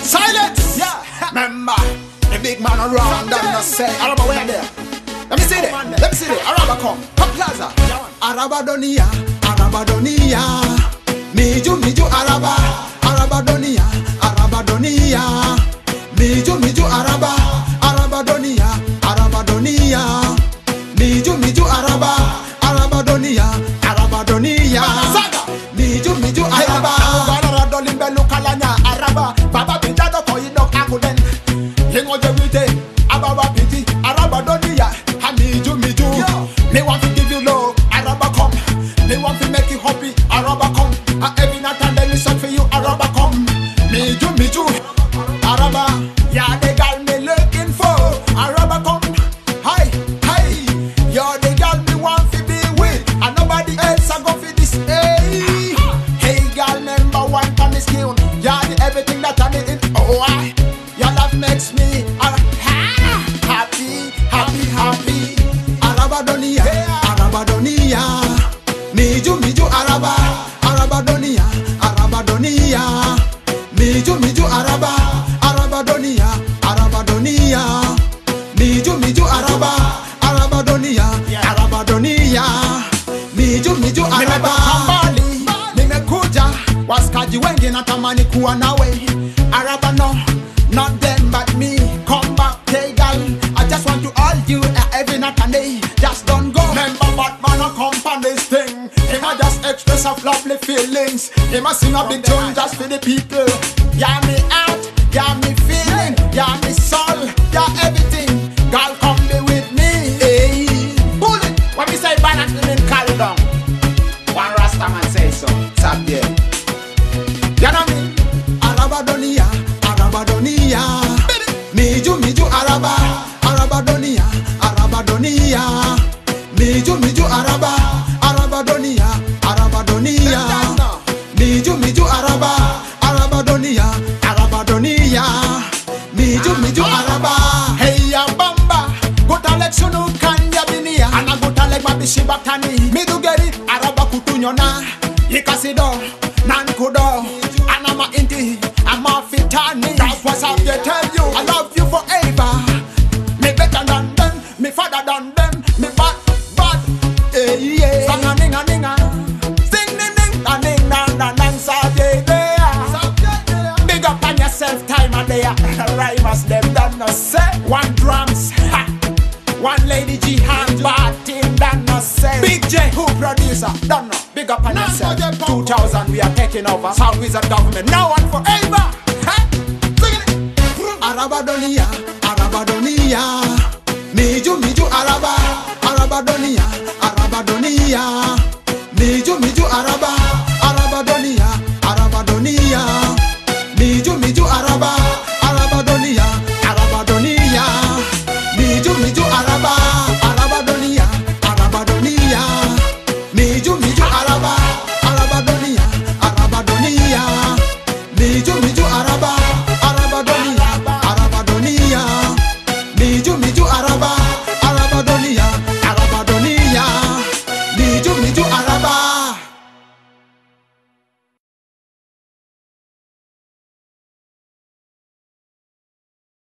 Silence! Yeah! Remember, the big man around them not say, Araba, where there? Let me see it. Let me see it. Araba come. Come plaza. Araba Donia. Araba Donia. Miju Araba. Araba Donia. Araba Donia. Miju Araba. Araba Donia. Araba Donia. Miju Araba. Araba Donia. Araba Donia. Miju Araba. Araba Dolimbe Lukalanya. Araba. Baba Pijado Koido Akuden. Yengo Jewite. Ababa Piji. Araba Donia. Me want to give you love, Araba come. Me want to make you happy, Araba come. Every night and they listen for you, Araba come. Me do, Araba. Yeah, the girl me looking for, Araba come. Hi, you're the girl me want to be with, and nobody else I go for this. Hey, girl, number one on this tune. Yeah, the everything that I need. Oh, your love makes me happy. Araba Donia, Araba Donia. Miju Araba, Araba Donia, Araba Donia. Miju Araba, Araba Donia, Araba Donia. Miju Araba, Araba Donia, Araba Donia. Miju Araba. Kambali, nimekuja waskaji wengi natamani kuwa nawe. Araba no, not them but me. Come back, hey girl, I just want to hold you every night and day. Just don't go. Remember Batman a come on this thing. Him a just express of lovely feelings. Him a sing a big tune just for the people. Yeah, me heart, yeah, me feeling, yeah, me soul, yeah, everything. Girl, come be with me. Hey, pull it. When we say balance, we mean carry down. One Rasta man say so. Stop there. You know me? Araba Donia, Araba Donia. Miju Araba, Araba Donia, Araba Donia. Miju Araba, Araba Donia, Araba Donia. Miju Araba, Araba Donia, Araba Donia. Miju Araba. Hey ya bamba, gota lek sunu kanya binia. Ana gota lek mabishi batani. Mi do get it, Araba kutunyona. Yikasido, nankudo. Anama inti, ama fitani. That's what I tell you. I love you forever. Me better than them, me father than them, me bad. Hey, yeah. Sing a ninga ninga, sing ding ding, a ding dang dang dang, Saturday there. Big up on yourself, time of day. Rhymers them done no say. One drums, ha. One lady G hand batting done no say. Big J who producer done no. Big up on yourself. 2000 we are taking over. Sound Wizard government now and forever. Araba Donia, Araba Donia. Miju Araba, Araba Donia, Araba Donia.